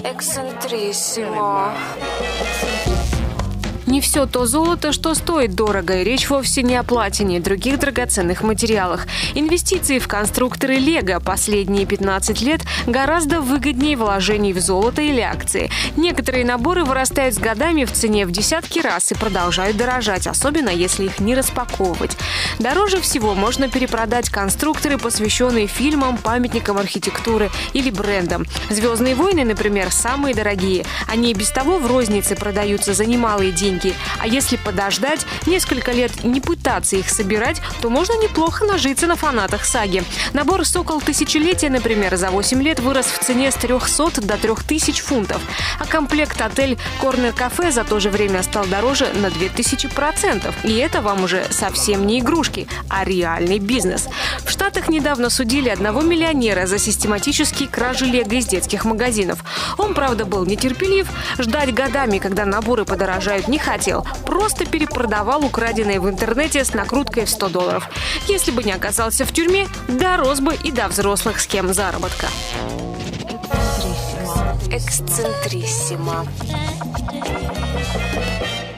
Эксцентриссимо. Не все то золото, что стоит дорого, и речь вовсе не о платине и других драгоценных материалах. Инвестиции в конструкторы Лего последние 15 лет гораздо выгоднее вложений в золото или акции. Некоторые наборы вырастают с годами в цене в десятки раз и продолжают дорожать, особенно если их не распаковывать. Дороже всего можно перепродать конструкторы, посвященные фильмам, памятникам архитектуры или брендам. «Звездные войны», например, самые дорогие. Они и без того в рознице продаются за немалые деньги. А если подождать, несколько лет не пытаться их собирать, то можно неплохо нажиться на фанатах саги. Набор «Сокол тысячелетия», например, за 8 лет вырос в цене с 300 до 3000 фунтов. А комплект «Отель Корнер Кафе» за то же время стал дороже на 2000%. И это вам уже совсем не игрушки, а реальный бизнес. В Штатах недавно судили одного миллионера за систематические кражи Лего из детских магазинов. Он, правда, был нетерпелив, ждать годами, когда наборы подорожают, не хотел. Просто перепродавал украденные в интернете с накруткой в $100. Если бы не оказался в тюрьме, дорос бы и до взрослых схем заработка. Эксцентриссимо.